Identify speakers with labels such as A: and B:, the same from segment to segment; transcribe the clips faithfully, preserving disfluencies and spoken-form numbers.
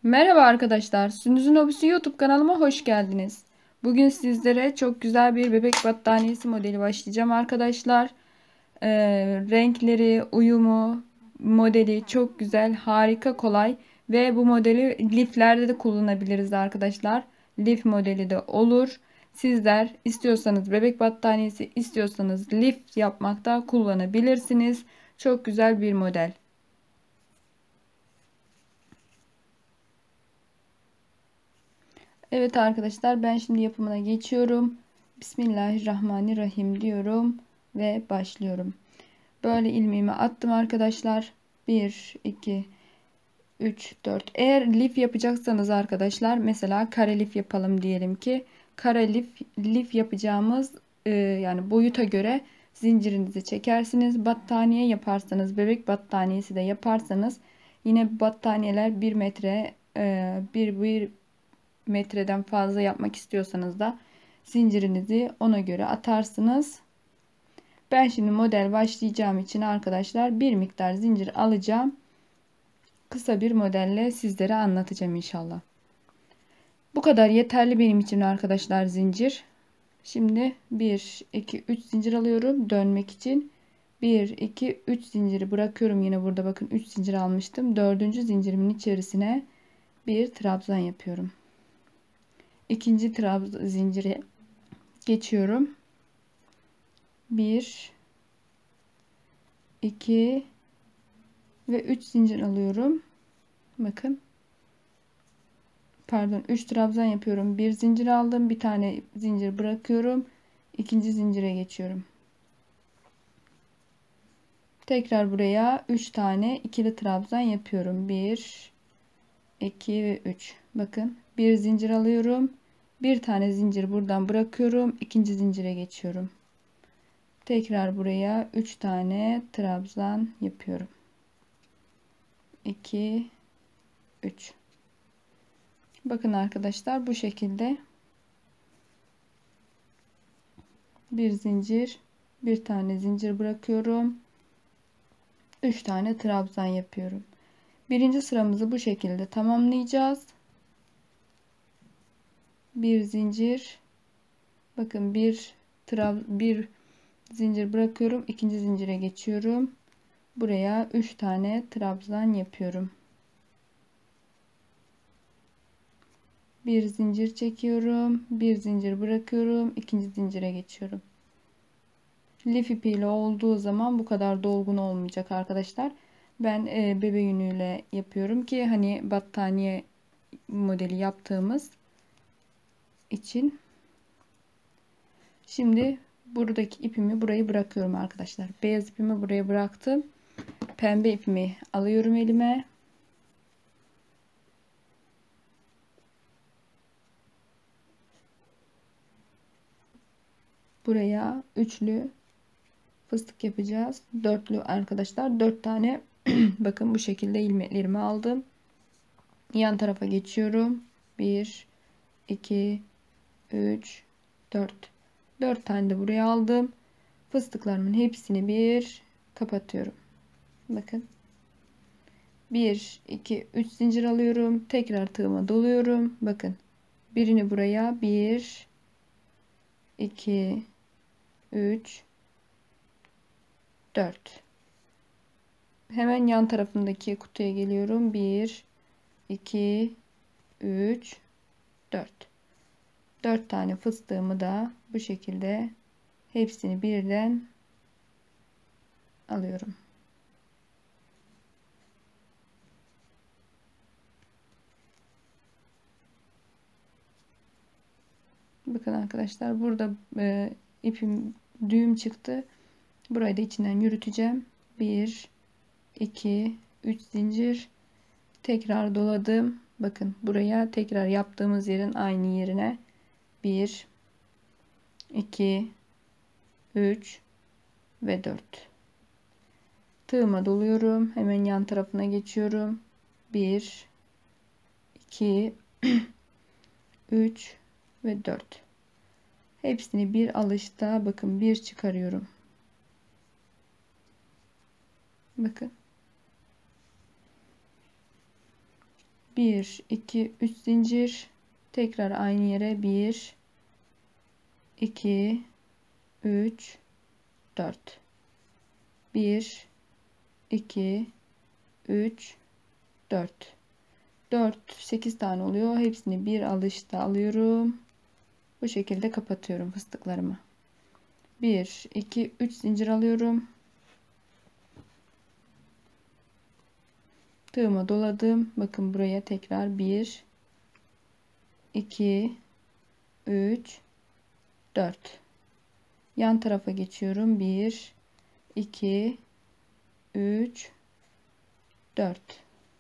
A: Merhaba arkadaşlar, Sündüz'ün Hobisi YouTube kanalıma hoş geldiniz. Bugün sizlere çok güzel bir bebek battaniyesi modeli başlayacağım arkadaşlar. Ee, renkleri, uyumu, modeli çok güzel, harika, kolay ve bu modeli liflerde de kullanabiliriz arkadaşlar. Lif modeli de olur. Sizler istiyorsanız bebek battaniyesi, istiyorsanız lif yapmakta kullanabilirsiniz. Çok güzel bir model. Evet arkadaşlar, ben şimdi yapımına geçiyorum. Bismillahirrahmanirrahim diyorum ve başlıyorum. Böyle ilmeğimi attım arkadaşlar. bir, iki, üç, dört. Eğer lif yapacaksanız arkadaşlar, mesela kare lif yapalım diyelim ki. Kare lif, lif yapacağımız e, yani boyuta göre zincirinizi çekersiniz. Battaniye yaparsanız, bebek battaniyesi de yaparsanız yine battaniyeler bir metre, e, bir, bir metreden fazla yapmak istiyorsanız da zincirinizi ona göre atarsınız. Ben şimdi model başlayacağım için arkadaşlar bir miktar zincir alacağım. Kısa bir modelle sizlere anlatacağım inşallah. Bu kadar yeterli benim için arkadaşlar zincir. Şimdi bir, iki, üç zincir alıyorum dönmek için. bir, iki, üç zinciri bırakıyorum. Yine burada bakın üç zincir almıştım. dördüncü zincirimin içerisine bir trabzan yapıyorum. İkinci trabzan zinciri geçiyorum. bir, iki ve üç zincir alıyorum. Bakın. Pardon, üç trabzan yapıyorum. Bir zincir aldım. Bir tane zincir bırakıyorum. İkinci zincire geçiyorum. Tekrar buraya üç tane ikili trabzan yapıyorum. bir, iki ve üç. Bakın. Bir zincir alıyorum. Bir tane zincir buradan bırakıyorum. İkinci zincire geçiyorum. Tekrar buraya üç tane trabzan yapıyorum. iki, üç. Bakın arkadaşlar, bu şekilde bir zincir, bir tane zincir bırakıyorum. üç tane trabzan yapıyorum. Birinci sıramızı bu şekilde tamamlayacağız. Bir zincir, bakın bir trab bir zincir bırakıyorum. İkinci zincire geçiyorum. Buraya üç tane trabzan yapıyorum. Bir zincir çekiyorum, bir zincir bırakıyorum, ikinci zincire geçiyorum. Lif ipiyle olduğu zaman bu kadar dolgun olmayacak arkadaşlar. Ben e, bebe yünüyle yapıyorum ki hani battaniye modeli yaptığımız için. Şimdi buradaki ipimi burayı bırakıyorum arkadaşlar. Beyaz ipimi buraya bıraktım. Pembe ipimi alıyorum elime. Buraya üçlü fıstık yapacağız. Dörtlü arkadaşlar. Dört tane bakın bu şekilde ilmeklerimi aldım. Yan tarafa geçiyorum. bir, iki, üç, dört. dört tane de buraya aldım. Fıstıklarımın hepsini bir kapatıyorum. Bakın. bir, iki, üç zincir alıyorum. Tekrar tığıma doluyorum. Bakın. Birini buraya bir, iki, üç, dört. Hemen yan tarafındaki kutuya geliyorum. bir, iki, üç, dört. dört tane fıstığımı da bu şekilde hepsini birden alıyorum. Bakın arkadaşlar, burada e, ipim düğüm çıktı. Burayı da içinden yürüteceğim. bir, iki, üç zincir. Tekrar doladım. Bakın buraya tekrar yaptığımız yerin aynı yerine bir, iki, üç ve dört. Tığıma doluyorum. Hemen yan tarafına geçiyorum. bir, iki, üç ve dört. Hepsini bir alışta bakın bir çıkarıyorum. Bakın. bir iki üç zincir, tekrar aynı yere bir iki üç dört, bir iki üç dört, dört sekiz tane oluyor. Hepsini bir alışta alıyorum. Bu şekilde kapatıyorum fıstıklarımı. bir iki üç zincir alıyorum. Tığıma doladım. Bakın buraya tekrar bir iki üç dört. Yan tarafa geçiyorum. bir iki üç dört.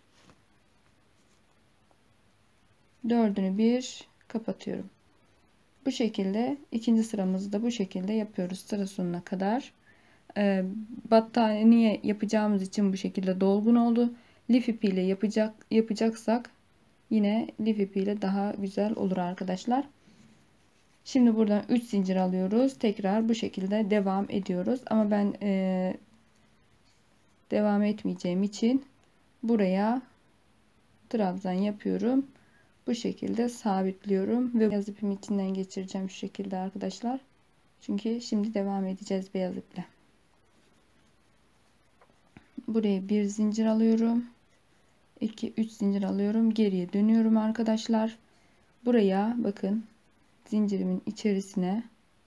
A: Dördünü bir kapatıyorum. Bu şekilde ikinci sıramızı da bu şekilde yapıyoruz sıra sonuna kadar. Ee, battaniye yapacağımız için bu şekilde dolgun oldu. Lif ipiyle yapacak yapacaksak yine lif ipiyle daha güzel olur arkadaşlar. Şimdi buradan üç zincir alıyoruz. Tekrar bu şekilde devam ediyoruz. Ama ben e, devam etmeyeceğim için buraya trabzan yapıyorum. Bu şekilde sabitliyorum ve beyaz ipimi içinden geçireceğim şu şekilde arkadaşlar. Çünkü şimdi devam edeceğiz beyaz iple. Buraya bir zincir alıyorum. iki üç zincir alıyorum. Geriye dönüyorum arkadaşlar. Buraya bakın, zincirimin içerisine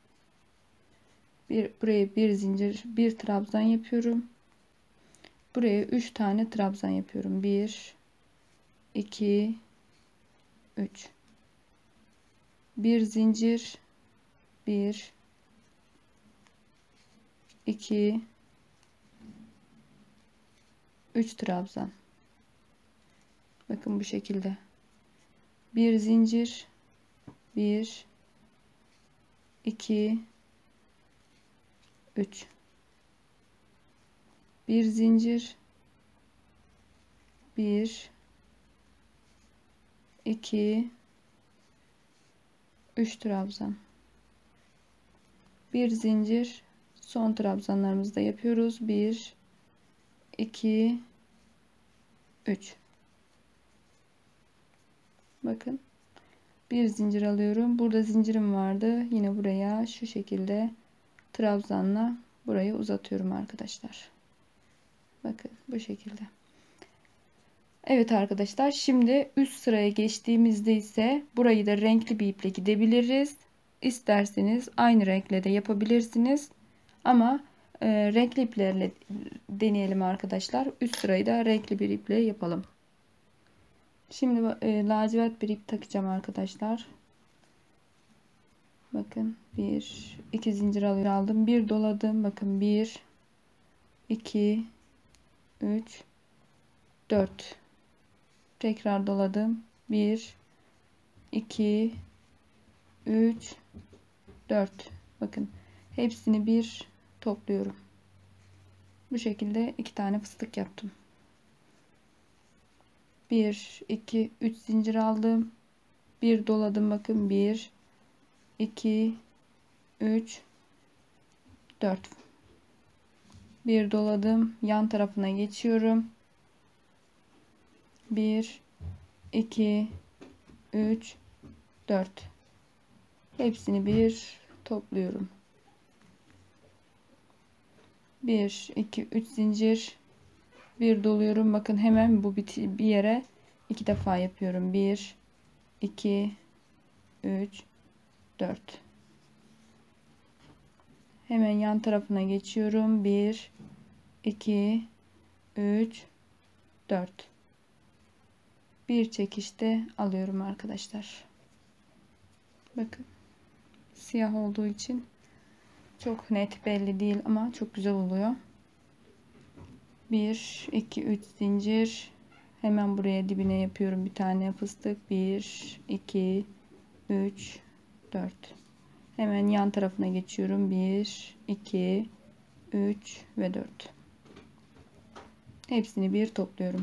A: bir buraya bir zincir, bir trabzan yapıyorum. Buraya üç tane trabzan yapıyorum. bir iki üç. Bir zincir, bir iki üç trabzan. Bakın bu şekilde. Bir zincir, bir iki üç. Bir zincir, bir iki üç trabzan. Bir zincir, son trabzanlarımızı da yapıyoruz. bir iki üç. Bakın, bir zincir alıyorum. Burada zincirim vardı. Yine buraya şu şekilde trabzanla burayı uzatıyorum arkadaşlar. Bakın bu şekilde. Evet arkadaşlar, şimdi üst sıraya geçtiğimizde ise burayı da renkli bir iple gidebiliriz. İsterseniz aynı renkle de yapabilirsiniz. Ama e, renkli iplerle deneyelim arkadaşlar. Üst sırayı da renkli bir iple yapalım. Şimdi e, lacivert bir ip takacağım arkadaşlar. Bakın, bir iki zincir aldım, bir doladım. Bakın, bir iki üç dört. Tekrar doladım. bir iki üç dört. Bakın, hepsini bir topluyorum. Bu şekilde iki tane fıstık yaptım. bir iki üç zincir aldım. bir doladım. Bakın, bir iki üç dört. Bir doladım. Yan tarafına geçiyorum. bir iki üç dört. Hepsini bir topluyorum. bir iki üç zincir, bir doluyorum. Bakın, hemen bu biti bir yere iki defa yapıyorum. bir iki üç dört. Hemen yan tarafına geçiyorum. bir iki üç dört. Bir çekişte alıyorum arkadaşlar. Bakın, siyah olduğu için çok net belli değil ama çok güzel oluyor. bir iki üç zincir, hemen buraya dibine yapıyorum bir tane fıstık. bir iki üç dört. Hemen yan tarafına geçiyorum. bir iki üç ve dört. Hepsini bir topluyorum.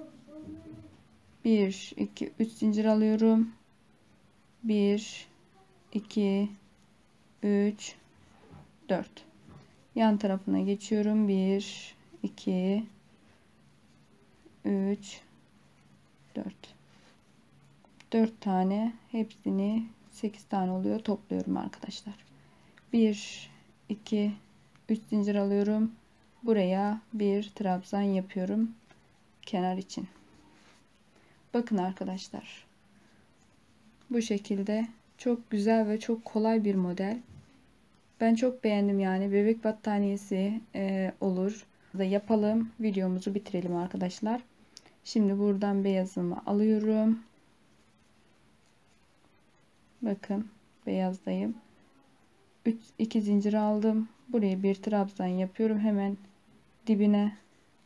A: bir iki üç zincir alıyorum. bir iki üç dört. Yan tarafına geçiyorum. bir iki üç dört. dört tane, hepsini sekiz tane oluyor, topluyorum arkadaşlar. bir iki üç zincir alıyorum. Buraya bir trabzan yapıyorum kenar için. Bakın arkadaşlar, bu şekilde çok güzel ve çok kolay bir model. Ben çok beğendim, yani bebek battaniyesi e, olur da yapalım, videomuzu bitirelim arkadaşlar. Şimdi buradan beyazımı alıyorum. Bakın, beyazdayım. üç iki zincir aldım. Buraya bir trabzan yapıyorum hemen dibine.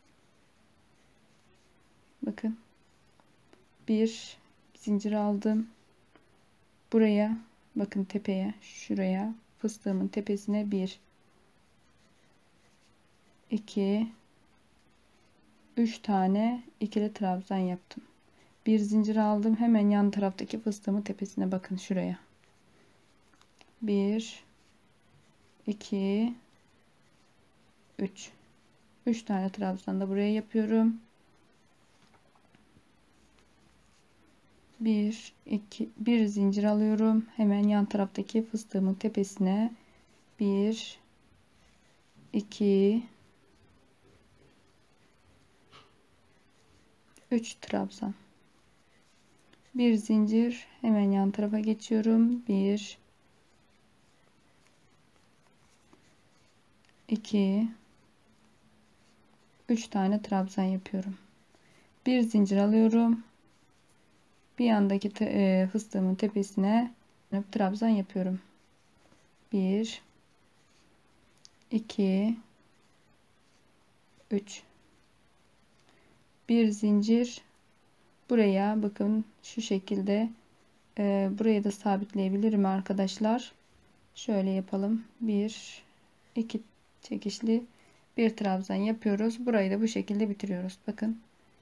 A: Bakın, bir zincir aldım. Buraya bakın, tepeye, şuraya, fıstığımın tepesine bir iki üç tane ikili trabzan yaptım. Bir zincir aldım, hemen yan taraftaki fıstığımın tepesine, bakın şuraya. bir iki üç üç tane trabzan da buraya yapıyorum. bir iki bir zincir alıyorum, hemen yan taraftaki fıstığımın tepesine bir iki üç trabzan, bir zincir, hemen yan tarafa geçiyorum. bir iki üç tane trabzan yapıyorum. Bir zincir alıyorum. Bir yandaki e, fıstığımın tepesine trabzan yapıyorum. bir iki üç bir zincir, buraya bakın şu şekilde e, buraya da sabitleyebilirim arkadaşlar. Şöyle yapalım. bir iki çekişli bir trabzan yapıyoruz. Burayı da bu şekilde bitiriyoruz. Bakın.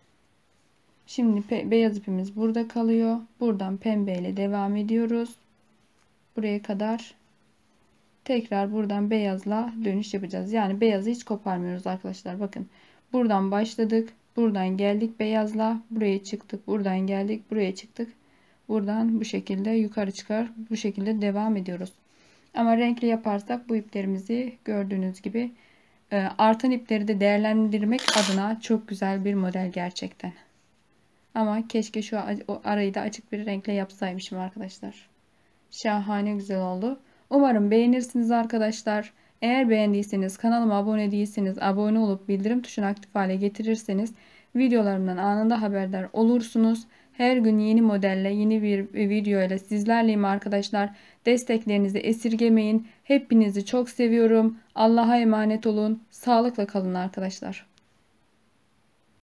A: Şimdi beyaz ipimiz burada kalıyor. Buradan pembe ile devam ediyoruz. Buraya kadar tekrar buradan beyazla dönüş yapacağız. Yani beyazı hiç koparmıyoruz arkadaşlar. Bakın. Buradan başladık. Buradan geldik beyazla. Buraya çıktık. Buradan geldik. Buraya çıktık. Buradan bu şekilde yukarı çıkar. Bu şekilde devam ediyoruz. Ama renkli yaparsak bu iplerimizi gördüğünüz gibi artan ipleri de değerlendirmek adına çok güzel bir model gerçekten. Ama keşke şu arayı da açık bir renkle yapsaymışım arkadaşlar. Şahane güzel oldu. Umarım beğenirsiniz arkadaşlar. Eğer beğendiyseniz, kanalıma abone değilseniz abone olup bildirim tuşunu aktif hale getirirseniz videolarımdan anında haberdar olursunuz. Her gün yeni modelle, yeni bir video ile sizlerleyim arkadaşlar. Desteklerinizi esirgemeyin. Hepinizi çok seviyorum. Allah'a emanet olun. Sağlıkla kalın arkadaşlar.